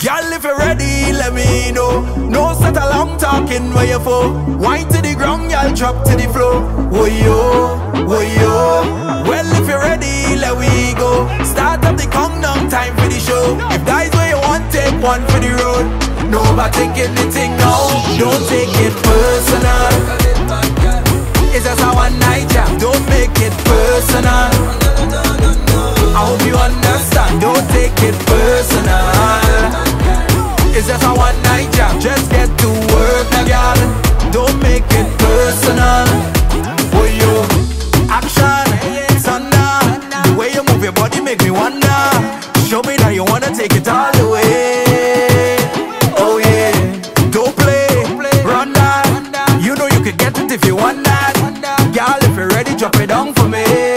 Girl, if you're ready, let me know. No set a long talking where you for. Wine to the ground, y'all drop to the floor. Oh yo, oh yo. Well, if you're ready, let we go. Start up the countdown, time for the show. If that is where you want, take one for the road. No, but taking the thing now. Don't take it personal. It's just a one night jam. Don't make it personal. I hope you understand. Don't take it personal. It's just a one night jam. Just get to work now, girl. Don't make it personal. Oh yo, action, thunder. The way you move your body make me wonder. Show me that you wanna take it all the way. Oh yeah, don't play, run that. You know you can get it if you want that. Girl, if you're ready, drop it down for me.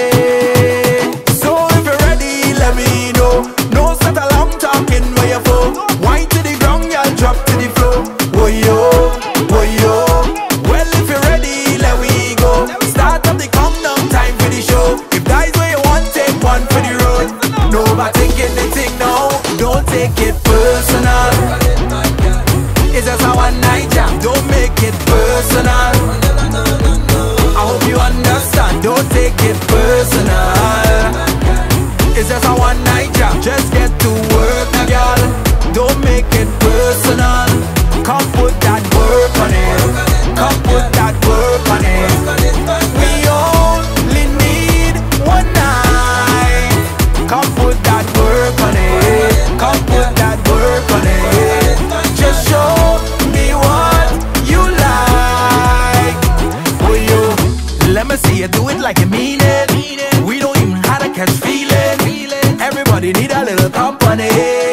So if you're ready, let me know. No set a long talking where you for. Wine to the ground, y'all drop to the floor. Oh yo, oh yo. Well, if you're ready, let we go. Start up the countdown, time for the show. If that is where you want, take one for the road. No, but taking the thing now. Don't take it personal. It's just a one night jam. Don't make it personal. I hope you understand. Don't take it personal. It's just a one night jam. Just get to work now, girl. Don't make it personal. Come put that work on it. Come put that work on it. We only need one night. Come put that work on it. Come put that work on it. Just show me what you like. Oh yo, let me see you do it like you mean it. We don't even have to catch feeling. Everybody need a little company.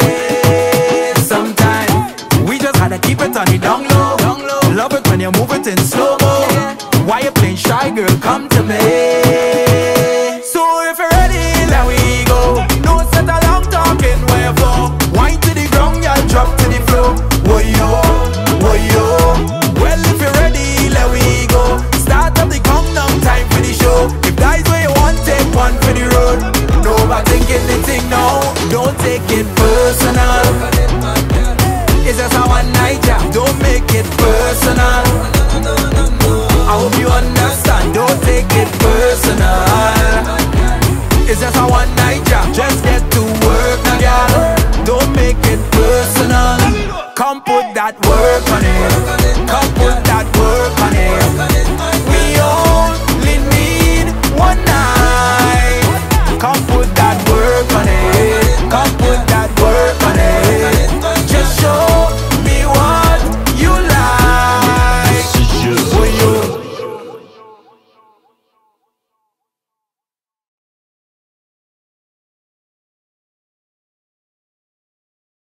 Sometimes we just had to keep it on the down low. Love it when you move it in slow-mo. Why you playing shy, girl? Come to me. So if you're ready, let we go. No set a long talking where you for. Wine to the ground, y'all drop to the floor. Oh yo, oh yo. Well, if you're ready, let we go. Start up the countdown, time for the show. If that is where you want, take one for the road. No, but taking the thing now. Don't take it personal. It's just a one night jam. Don't make it personal. I hope you understand. Don't take it personal. It's just a one night jam. Just get to work now, girl. Don't make it personal. Come put that work on it.